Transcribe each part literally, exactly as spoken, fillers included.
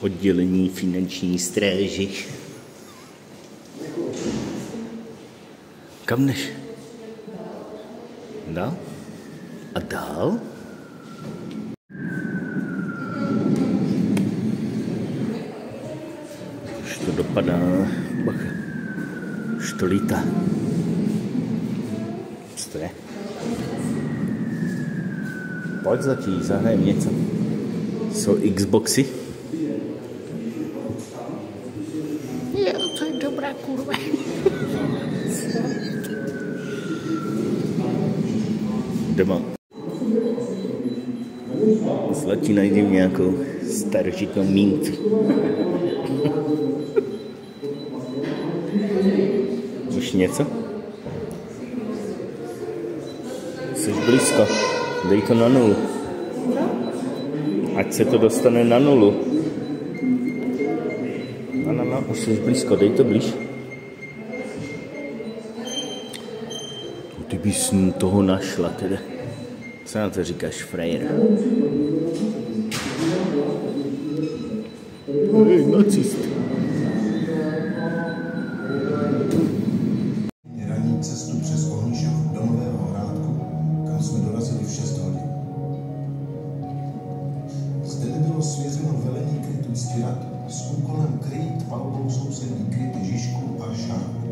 oddělení finanční stráži. Kam jdeš? Dál? A dál? Už to dopadá. Bacha. Už to lítá. Co to je? Pojď zatím, zahrajem něco. Jsou Xboxy? Jo, to je dobrá kurva. Doma. Zlatí najdím nějakou starožitou minci. Už něco? Jsi blízko. Dej to na nulu. Ať se to dostane na nulu. No, no, no, už jsi blízko, dej to blíž. Ty bys toho našla teda. Co na to říkáš, frajera? Hej, nacist. Ranní cestu přes Ohnišov do Nového Hrádku, kam jsme dorazili v šest hodin. Zde by bylo svěřeno velení krytu Ctirat s úkolem krýt palbou sousední kryty Žižku a Šáru.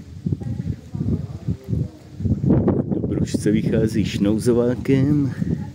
Už se vycházíš nouzovákem.